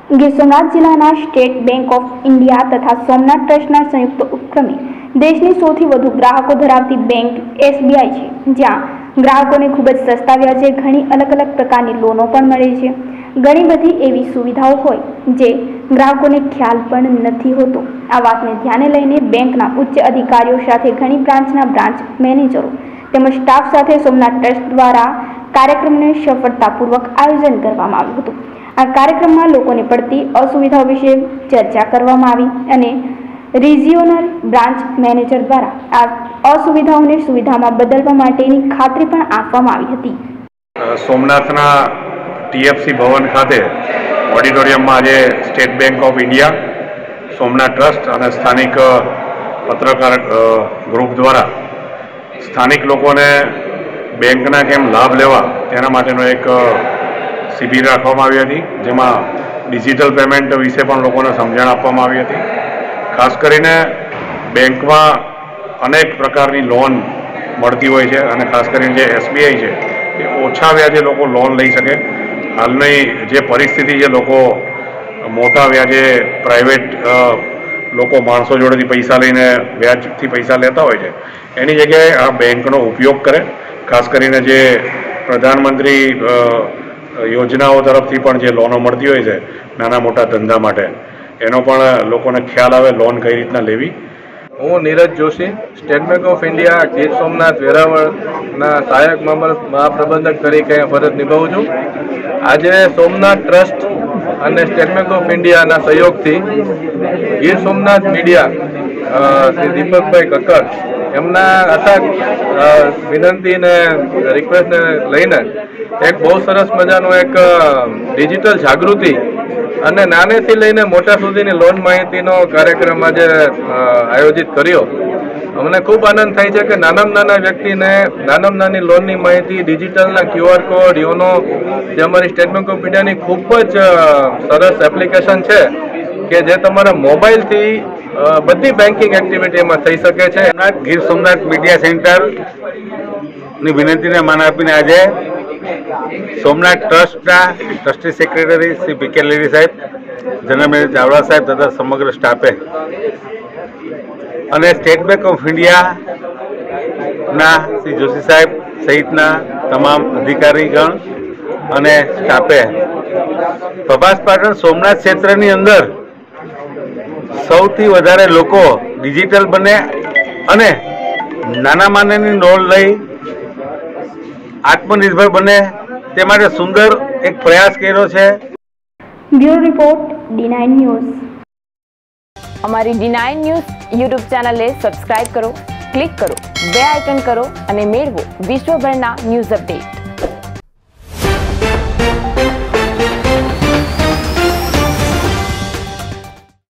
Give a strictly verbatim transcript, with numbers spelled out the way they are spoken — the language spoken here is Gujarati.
ગીર સોમનાથ જિલ્લાના સ્ટેટ બેંક ઓફ ઇન્ડિયા તથા સોમનાથ ટ્રસ્ટના સંયુક્ત ઉપક્રમે દેશની સૌથી વધુ ગ્રાહકો ધરાવતી બેંક એસબીઆઈ છે, જ્યાં ગ્રાહકોને ખૂબ જ સસ્તા વ્યાજે ઘણી અલગ અલગ પ્રકારની લોનો પણ મળે છે। ઘણી બધી એવી સુવિધાઓ હોય જે ગ્રાહકોને ખ્યાલ પણ નથી હોતો। આ વાતને ધ્યાને લઈને બેંકના ઉચ્ચ અધિકારીઓ સાથે ઘણી બ્રાન્ચના બ્રાન્ચ મેનેજરો તેમજ સ્ટાફ સાથે સોમનાથ ટ્રસ્ટ દ્વારા કાર્યક્રમનું સફળતાપૂર્વક આયોજન કરવામાં આવ્યું હતું। આ કાર્યક્રમમાં લોકોને પડતી અસુવિધાઓ વિશે ચર્ચા કરવામાં આવી અને રિજિયોનલ બ્રાન્ચ મેનેજર દ્વારા આ અસુવિધાઓને સુવિધામાં બદલવા માટેની ખાતરી પણ આપવામાં આવી હતી। સોમનાથના ટીએફસી ભવન ખાતે ઓડિટોરિયમમાં આજે State Bank of India, Somnath Trust અને સ્થાનિક પત્રકાર ગ્રુપ દ્વારા સ્થાનિક લોકોને બેંકના કેમ લાભ લેવા તેના માટેનો એક શિબિર રાખવામાં આવી હતી, જેમાં ડિજિટલ પેમેન્ટ વિશે પણ લોકોને સમજણ આપવામાં આવી હતી। ખાસ કરીને બેંકમાં અનેક પ્રકારની લોન મળતી હોય છે અને ખાસ કરીને જે એસબીઆઈ છે એ ઓછા વ્યાજે લોકો લોન લઈ શકે। હાલની જે પરિસ્થિતિ છે, લોકો મોટા વ્યાજે પ્રાઇવેટ લોકો માણસો જોડેથી પૈસા લઈને વ્યાજથી પૈસા લેતા હોય છે, એની જગ્યાએ આ બેંકનો ઉપયોગ કરે। ખાસ કરીને જે પ્રધાનમંત્રી યોજનાઓ તરફથી પણ જે લોનો મળતી હોય છે નાના મોટા ધંધા માટે, એનો પણ લોકોને ખ્યાલ આવે લોન કઈ રીતના લેવી। હું Neeraj Joshi, State Bank of India Gir Somnath વેરાવળના સહાયક મહાપ્રબંધક તરીકે ફરજ નિભાવું છું। આજે સોમનાથ ટ્રસ્ટ અને સ્ટેટ બેંક ઓફ ઇન્ડિયાના સહયોગથી ગીર સોમનાથ મીડિયા શ્રી દીપકભાઈ કક્કર એમના અથાગ વિનંતીને રિક્વેસ્ટને લઈને એક બહુ સરસ મજાનું એક ડિજિટલ જાગૃતિ અને નાનેથી લઈને મોટા સુધીની લોન માહિતીનો કાર્યક્રમ આજે આયોજિત કર્યો। અમને ખૂબ આનંદ થાય છે કે નાનામાં નાના વ્યક્તિને નાનામાં નાની લોનની માહિતી ડિજિટલના ક્યુઆર કોડ યોનો જે અમારી સ્ટેટ બેંક ઓફ ઇન્ડિયાની ખૂબ જ સરસ એપ્લિકેશન છે કે જે તમારા મોબાઈલથી બધી બેન્કિંગ એક્ટિવિટીમાં થઈ શકે છે। ગીર સોમનાથ મીડિયા સેન્ટરની વિનંતીને માન આપીને આજે સોમનાથ ટ્રસ્ટના ટ્રસ્ટી સેક્રેટરી શ્રી પી કે લેરી સાહેબ, જનરલ મેનેજર ચાવડા સાહેબ તથા સમગ્ર સ્ટાફે અને સ્ટેટ બેંક ઓફ ઇન્ડિયાના શ્રી જોશી સાહેબ સહિતના તમામ અધિકારીગણ અને સ્ટાફે પ્રભાસ પાટણ સોમનાથ ક્ષેત્રની અંદર સૌથી વધારે લોકો ડિજિટલ બને અને નાના માનાની લોન લઈ આત્મનિર્ભર બને તે માટે સુંદર એક પ્રયાસ કર્યો છે। Bureau report D nine news. અમારી ડી નાઇન ન્યૂઝ યુટ્યુબ ચેનલને સબસ્ક્રાઇબ કરો, ક્લિક કરો, બે આઇકન કરો અને મેળવો વિશ્વભરના ન્યૂઝ અપડેટ।